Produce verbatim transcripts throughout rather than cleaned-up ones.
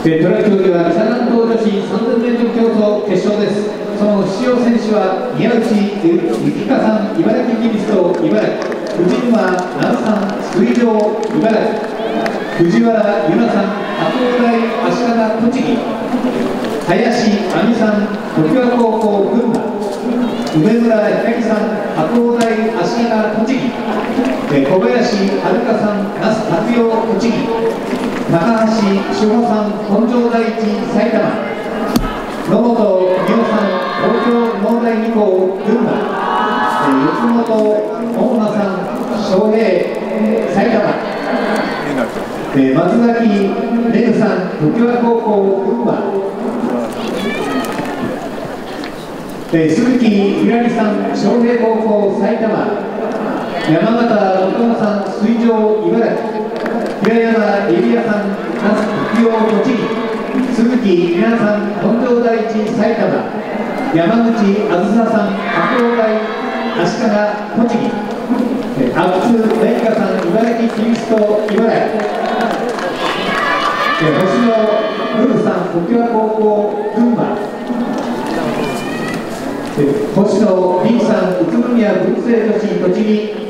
トラック競技は北関東女子 さんぜんメートル 競争決勝です。その出場選手は宮内幸香さん、茨城キリスト茨城、藤沼奈さん、水上茨城、藤原由奈さん、白鴎大足利栃木、林亜美さん、常盤高校群馬、梅村ひかりさん、白鴎大足利栃木、小林遥さん、那須達陽栃木、高橋志保さん、本庄第一埼玉、野本美穂さん、東京農大二高群馬、四本大野さん、昌平埼玉、松崎玲さん、常盤高校群馬、鈴木ひらりさん、昌平高校埼玉、山形元乃さん、水上茨城、平山エリアさん、那須時陽栃木、鈴木里奈さん、本庄第一埼玉、山口あずささん、白鴎大足利栃木、阿久津玲香さん、茨城キリスト茨城、星野ルルさん、常盤高校群馬、星野凛さん、宇都宮文星女子栃木、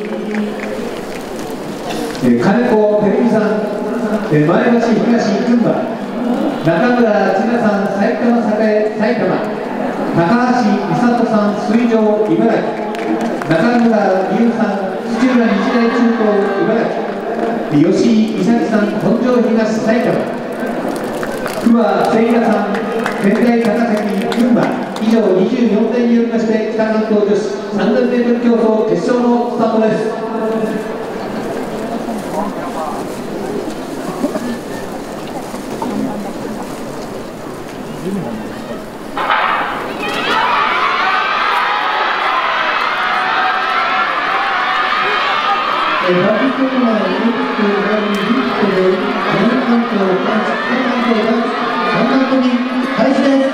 金子照美さん、前橋東群馬、中村千奈さん、埼玉栄埼玉、高橋美里さん、水上茨城、中村美優さん、土浦日大中高茨城、吉井美咲さん、本庄東埼玉、桑誠也さん、仙台高崎群馬。以上にじゅうよんてんによりまして北関東女子 さんぜんメートル 競争決勝のスタートです。バックコーナーに全関東男子、北関東男子、さんばん組開始です。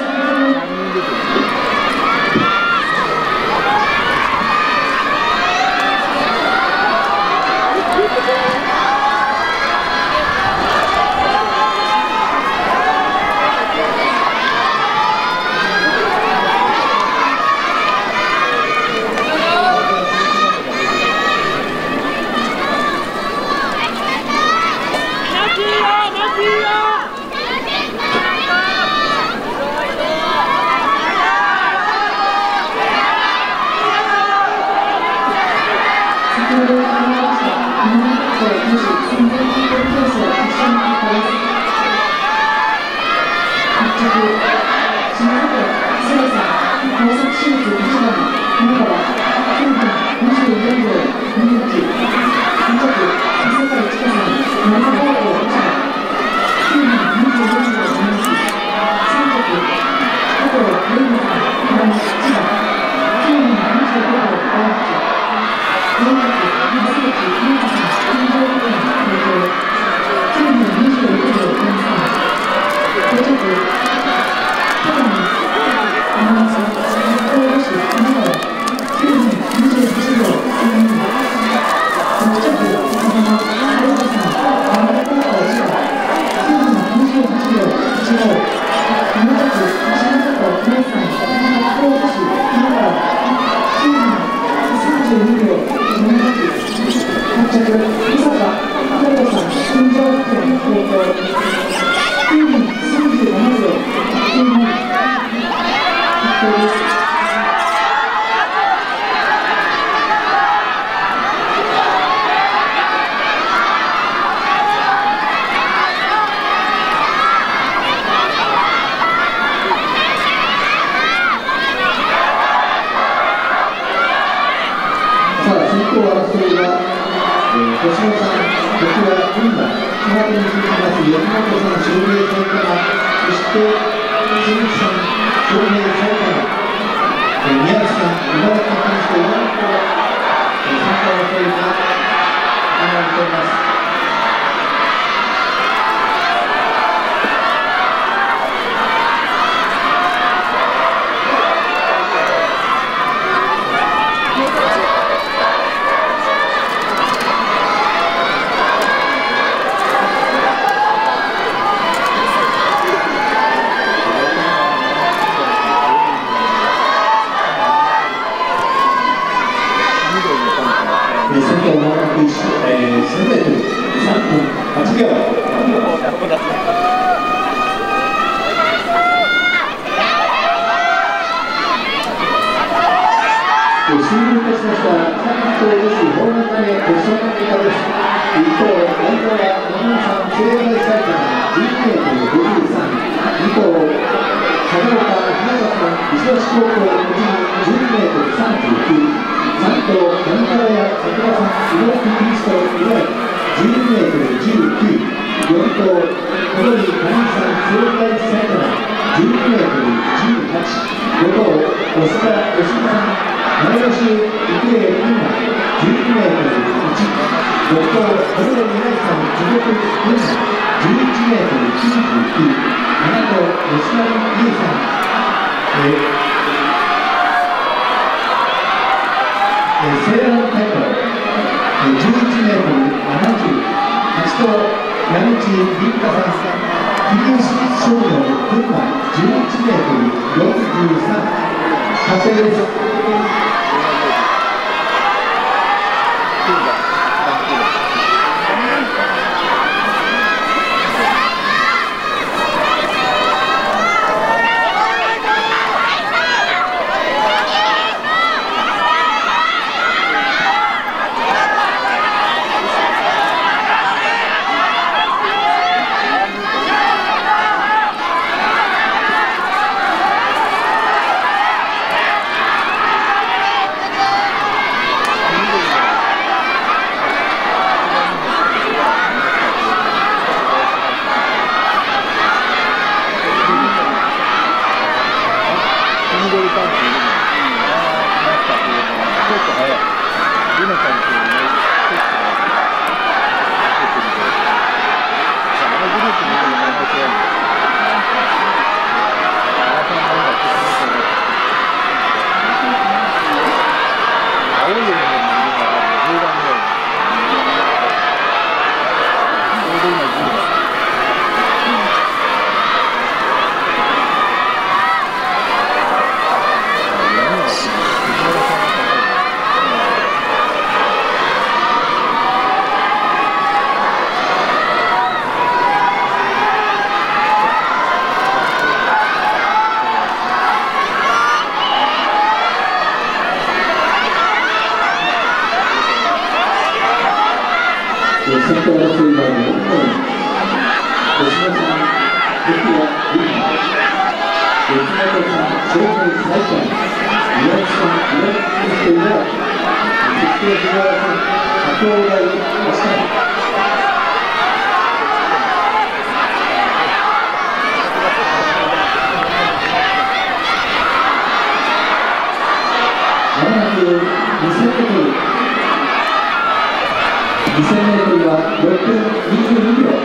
まもなく、えー、せんメートルさんぷんはちびょう。終了いたしました関東女子砲丸投げ決勝の結果です。一方、相手は長野さん聖大埼玉じゅうにメートルごじゅうさん、二方、佐岡ひなたさん石橋高校栃木じゅうにメートルさんじゅうきゅう、三頭山原屋桜さん茨城キリスト茨城じゅうにメートルじゅうきゅう、四頭小鳥谷さん聖大埼玉じゅうにメートルじゅうはち、五頭小須田吉見さん前橋育英群馬じゅうにメートルいち、六頭小室未来さん地獄群馬じゅういちメートルきゅうじゅうきゅう、七頭吉成優さん、えーえー、西南大会、えー、じゅういちメートルななじゅう、はち頭矢口凛香さん桐生商業群馬じゅういちメートルよんじゅうさん、確定です。先頭争いはよん号、吉野さん、関谷優馬、吉本さん、正面最下位、宮内さん、岩城キリスト茨城、そして藤原さん、加藤大、足利。まもなくにせんメートル。にせんメートルはろっぷんにじゅうにびょう。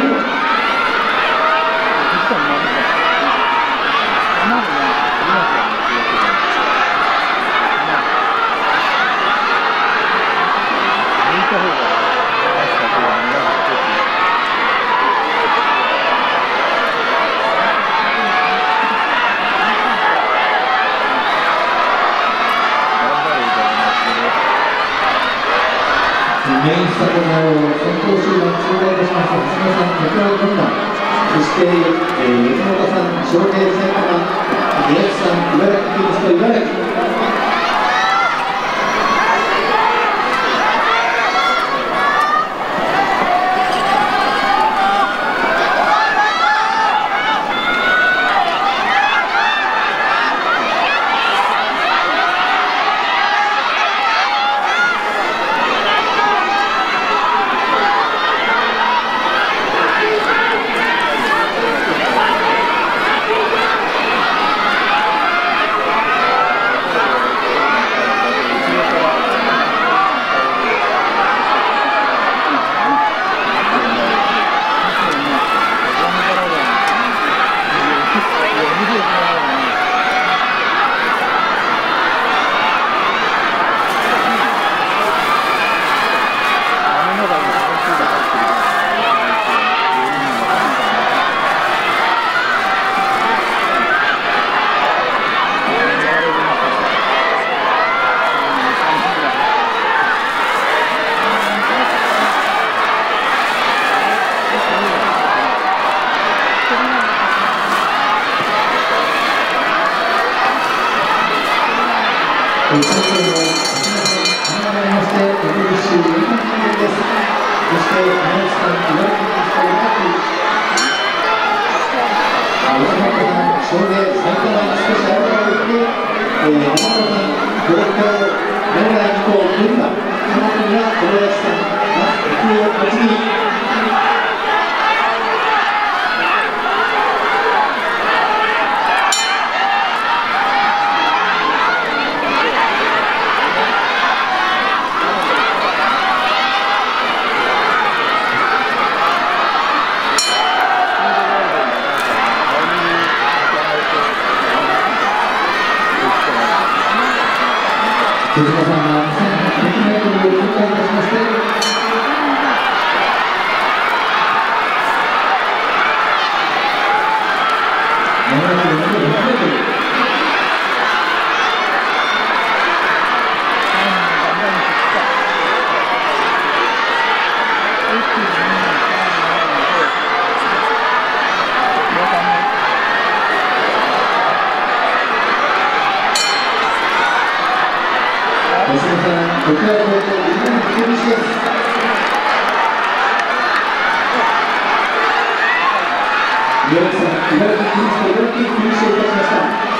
メインスタジアムを先頭集団通過いたします橋野さん、竹尾軍団、そして、えー、吉本さん、翔平埼玉、宮内さん、茨城キリスト茨城。 手島さんがせんひゃくメートルを通過いたしまして、まもなく残りひゃくメートル。手島さん、こちらを超えてみんなの手厳しです。宮崎さん、茨城キリスト、茨城キリストいたしました。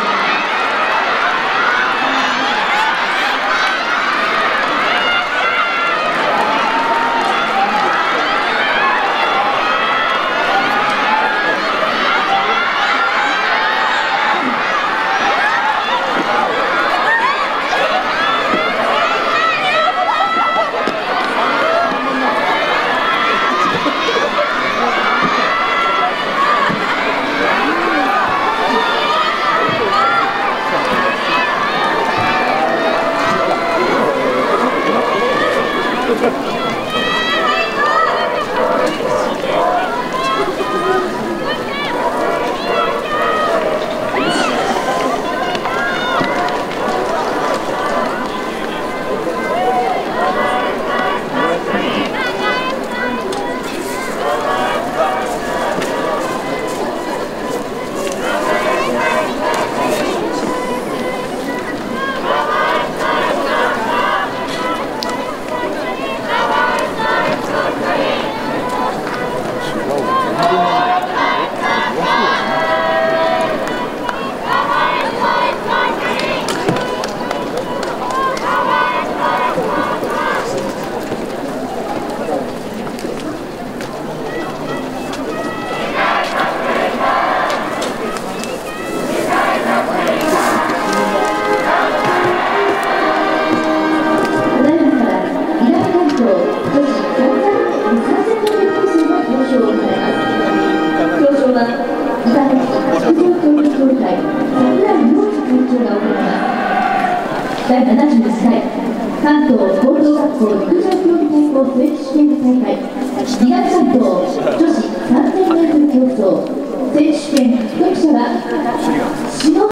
だいななじゅういっかい関東高等学校陸上競技対抗正規試験大会にがつ関東女子さんぜんメートル競争正規試験合格者は